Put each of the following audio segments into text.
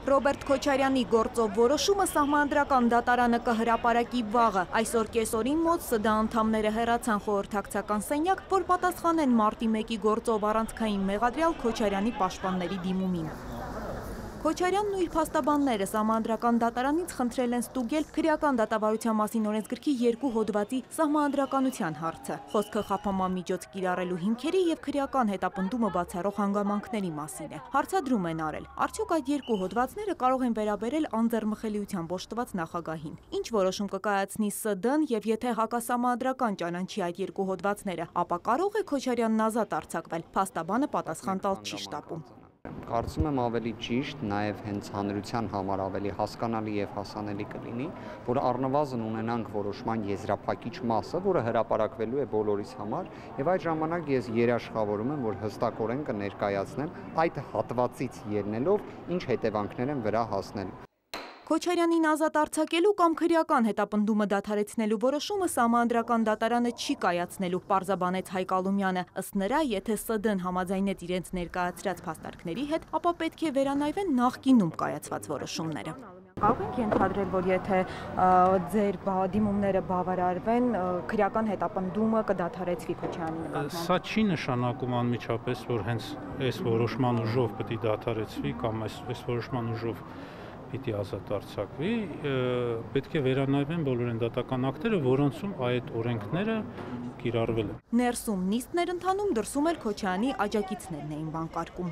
Ռոբերտ Քոչարյանի գործով որոշումը Սահմանադրական դատարանը կհրապարակի վաղը։ Այսօր կեսօրին մոտ ՍԴ անդամները հեռացան խորհրդակցական սենյակ, որ պատասխանեն մարտի 1-ի գործով առանցքային մեղադրյալ Քոչարյանի պաշտպանների դիմումին։ Քոչարյանն ու իր փաստաբանները Սահմանադրական դատարանից խնդրել են ստուգել քրեական դատավարության մասին օրենսգրքի 2 հոդվածի սահմանադրականության հարցը։ Խոսքը խափանման միջոց կիրառելու հիմքերի եւ քրեական հետապնդումը բացառող հանգամանքների մասին է։ Հարցադրում են արել. արդյոք այդ 2 հոդվածները կարող են վերաբերել անձեռմխելիությամբ օժտված նախագահին։ Ինչ որոշում կկայացնի ՍԴ-ն եւ եթե հակասահմանադրական ճանաչի այդ 2 հոդվածները, ապա կարող է Քոչարյանն ազատ արձակվել։ Փաստաբանը պատասխան տալ չի շտապում։ Կարծում եմ ավելի ճիշտ, նաև հենց հանրության համար ավելի հասկանալի եւ հասանելի կլինի, որ առնվազն ունենանք որոշման եզրափակիչ մասը, որը հրապարակվելու է բոլորիս համար, եւ այդ ժամանակ ես երաշխավորում եմ, որ հստակորեն կներկայացնեմ այդ հատվածից ելնելով ինչ հետևանքներ են վրա հասնելու։ Քոչարյանին ազատ արձակելու կամ քրեական հետապնդումը դադարեցնելու որոշումը Սահմանադրական դատարանը չի կայացնելու, պարզաբանեց Հայկ Ալումյանը։ Ըստ նրա, եթե ՍԴ-ն համաձայնեց իրենց ներկայացրած փաստարկների հետ, ապա պետք է վերանայվեն նախկինում կայացված որոշումները։ Կարող ենք ենթադրել, որ եթե ձեր դիմումները բավարարվեն, քրեական հետապնդումը կդադարեցվի Քոչարյանի նկատմամբ։ Սա չի նշանակում անմիջապես, որ հենց այս որոշման ուժով պետք է դադարեցվի կամ այս որոշման ուժով պիտի ազատ արձակվի, պետք է վերանայվեն բոլոր այն դատական ակտերը, որոնցում այդ օրենքները կիրառվել են։ Ներսում նիստներ ընթանում, դրսում էլ Քոչարյանի աջակիցներն էին բանկարկում։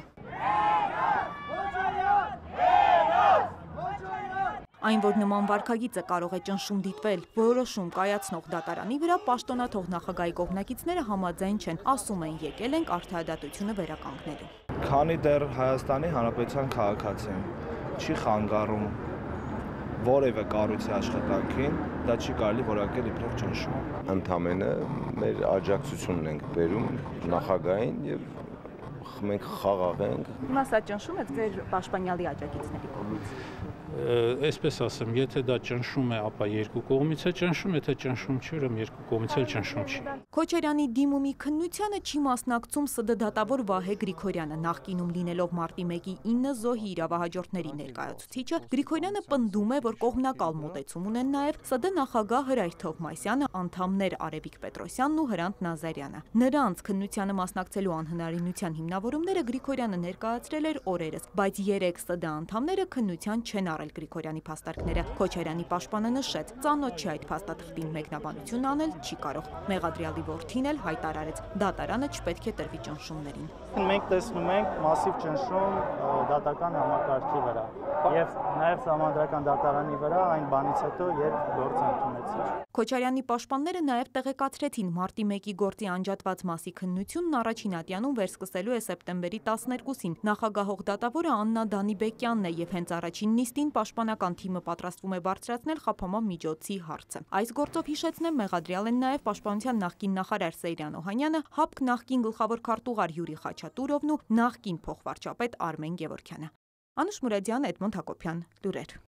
Այն, որ նման վարքագիծը կարող է ճնշում դիտվել որոշում կայացնող դատարանի վրա, պաշտոնաթող նախագահի կողմնակիցները համաձայն չեն, ասում են եկել ենք արդարադատությունը վերականգնելու։ Քանի դեռ Հայաստանի Հանրապետության քաղաքացի եմ, չի խանգարում որևէ կառույցի աշխատանքին, դա չի կարելի որակել իբրև ճնշում։ Ընդամենը մեր աջակցությունն ենք բերում նախագահին եւ մենք խաղաղ ենք։ Հիմա սա ճնշում է ձեր պաշտպանյալի աջակիցների կողմից։ Այսպես ասեմ, եթե դա ճնշում է, ապա երկու կողմից է ճնշում, եթե ճնշում չի, ուրեմն երկու կողմից էլ ճնշում չի։ Քոչարյանի դիմումի քննությանը չի մասնակցում ՍԴ դատավոր Վահե Գրիգորյանը, նախկինում լինելով մարտի 1-ի 9 զոհի իրավահաջորդների ներկայացուցիչը, Գրիգորյանը պնդում է, որ կողմնակալ մոտեցում ունեն նաև ՍԴ նախագահ Հրայր Թովմասյանը, անդամներ Արևիկ Պետրոսյանն ու Հրանտ Նազարյանը։ Նրանց քննությանը մասնակցելու անհնարինության հիմնավորումները Գրիգորյանը ներկայացրել էր օրերս, բայց 3 ՍԴ անդամները քննության չեն առել Գրիգորյանի փաստարկները։ Քոչարյանի պաշտպանը նշեց, ծանոթ չի այդ փաստաթղթին մեկնաբանություն անել չի կարող։ Մեղադրյալի որդին էլ հայտարարեց, դատարանը չպետք է տրվի ճնշումներին։ Մենք տեսնում ենք մասիվ ճնշում դատական համակարգի վրա եւ նաեւ Սահմանադրական դատարանի վրա այն բանից հետո, երբ գործ ընդունեցին։ Քոչարյանի պաշտպանները նաև տեղեկացրեցին մարտի 1-ի գործի անջատված մասի քննությունն առաջին ատյանում վերսկսելու է սեպտեմբերի 12-ին։ Նախագահող դատավորը Աննա Դանիբեկյանն է եւ հենց առաջին նիստին պաշտպանական թիմը պատրաստվում է բարձրացնել խափանման միջոցի հարցը։ Այս գործով հիշեցնեմ, մեղադրյալ են նաև պաշտպանության նախկին նախարար Սեյրան Օհանյանը, ՀԱՊԿ նախկին գլխավոր քարտուղար Յուրի Խաչատուրովն ու նախկին փոխվարչապետ Արմեն Գևորգյանը։ Անուշ Մուրադյան, Էդմոնդ Հակոբյան, լուրեր։